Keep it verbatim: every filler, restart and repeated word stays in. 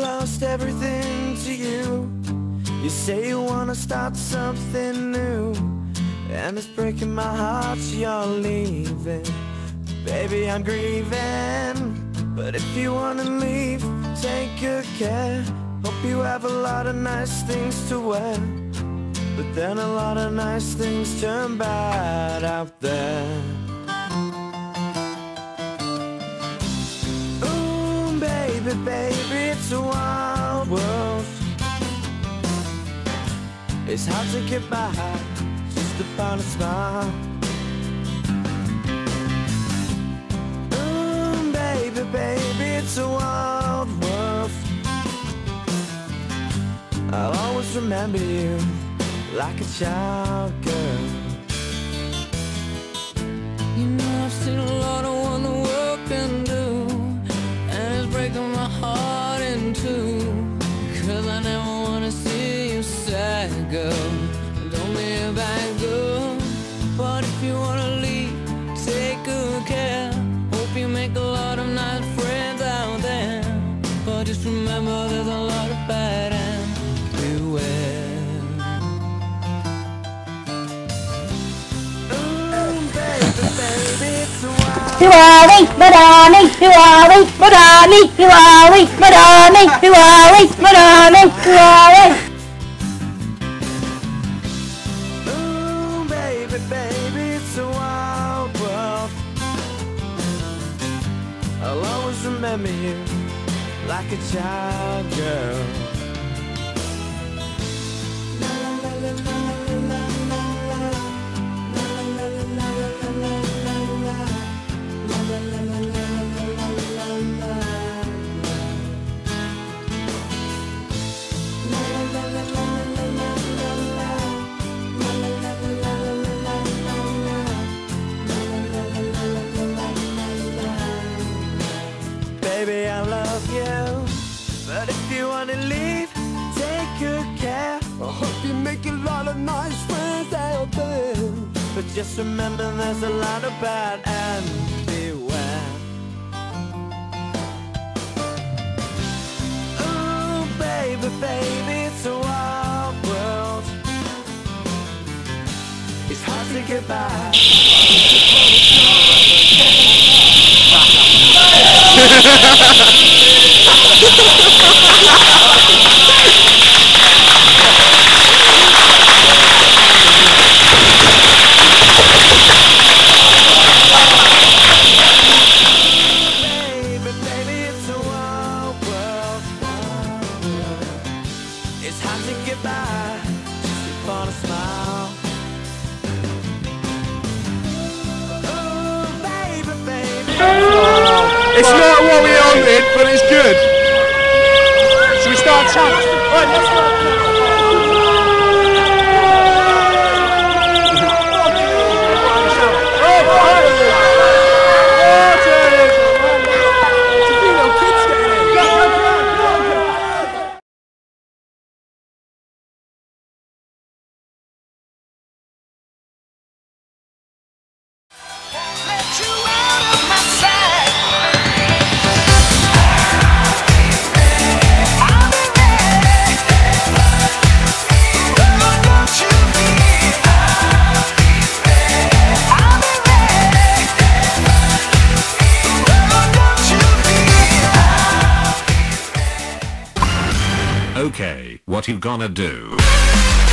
lost everything to you. You say you wanna start something new, and it's breaking my heart you're leaving. Baby, I'm grieving, but if you wanna leave, take good care. Hope you have a lot of nice things to wear, but then a lot of nice things turn bad out there. Ooh, baby, baby, it's a wild world. It's hard to get by just upon a smile. Ooh, baby, baby, it's a wild world. I'll always remember you like a child girl. You know I've seen a lot of what the world can do, and it's breaking my heart in two. Cause I never wanna see you sad, girl. Don't be a bad girl. But if you wanna leave, take good care. Hope you make a lot of nice friends out there, but just remember there's a lot of bad and beware. Ooh, baby, baby, it's a wild. You are me, Madonna, you are me, Madonna, you are me, Madonna, you are me, Madonna, you are me. Ooh, baby, baby, it's a wild world. I'll always remember you like a child girl. Baby, I love you, but if you wanna leave, take good care. I hope you make a lot of nice friends out there, but just remember there's a lot of bad and beware. Ooh, baby, baby, it's a wild world. It's hard to get by. It's not what we wanted, but it's good. Should we start chanting? Right, let's start. Okay, what you gonna do?